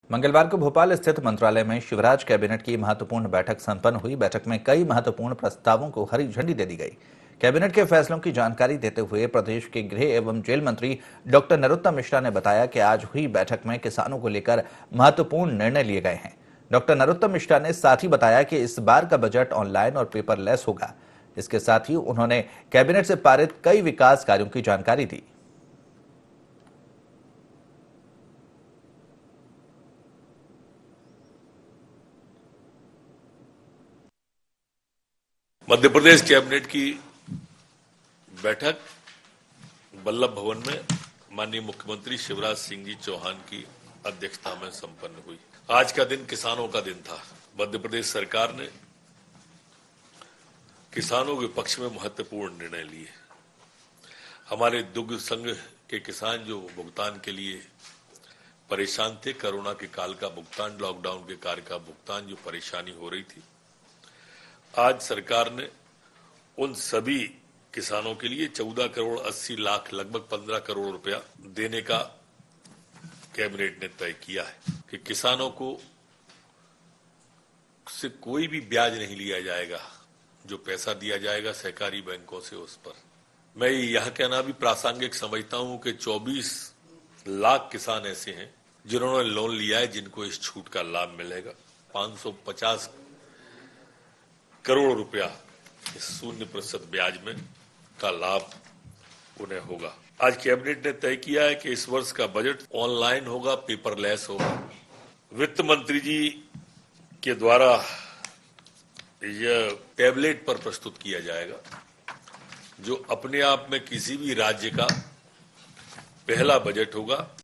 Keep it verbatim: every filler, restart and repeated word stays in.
मंगलवार को भोपाल स्थित मंत्रालय में शिवराज कैबिनेट की महत्वपूर्ण बैठक संपन्न हुई। बैठक में कई महत्वपूर्ण प्रस्तावों को हरी झंडी दे दी गई। कैबिनेट के फैसलों की जानकारी देते हुए प्रदेश के गृह एवं जेल मंत्री डॉक्टर नरोत्तम मिश्रा ने बताया कि आज हुई बैठक में किसानों को लेकर महत्वपूर्ण निर्णय लिए गए हैं। डॉक्टर नरोत्तम मिश्रा ने साथ ही बताया कि इस बार का बजट ऑनलाइन और पेपरलेस होगा। इसके साथ ही उन्होंने कैबिनेट से पारित कई विकास कार्यों की जानकारी दी। मध्य प्रदेश कैबिनेट की बैठक वल्लभ भवन में माननीय मुख्यमंत्री शिवराज सिंह जी चौहान की अध्यक्षता में संपन्न हुई। आज का दिन किसानों का दिन था। मध्य प्रदेश सरकार ने किसानों के पक्ष में महत्वपूर्ण निर्णय लिए। हमारे दुग्ध संघ के किसान जो भुगतान के लिए परेशान थे, कोरोना के काल का भुगतान, लॉकडाउन के कार्य का भुगतान, जो परेशानी हो रही थी, आज सरकार ने उन सभी किसानों के लिए चौदह करोड़ अस्सी लाख लगभग पंद्रह करोड़ रुपया देने का कैबिनेट ने तय किया है कि किसानों को से कोई भी ब्याज नहीं लिया जाएगा। जो पैसा दिया जाएगा सहकारी बैंकों से, उस पर मैं यह कहना भी प्रासंगिक समझता हूं कि चौबीस लाख किसान ऐसे हैं जिन्होंने लोन लिया है, जिनको इस छूट का लाभ मिलेगा। पांच सौ पचास करोड़ रुपया शून्य प्रतिशत ब्याज में का लाभ उन्हें होगा। आज कैबिनेट ने तय किया है कि इस वर्ष का बजट ऑनलाइन होगा, पेपरलेस होगा। वित्त मंत्री जी के द्वारा यह टैबलेट पर प्रस्तुत किया जाएगा, जो अपने आप में किसी भी राज्य का पहला बजट होगा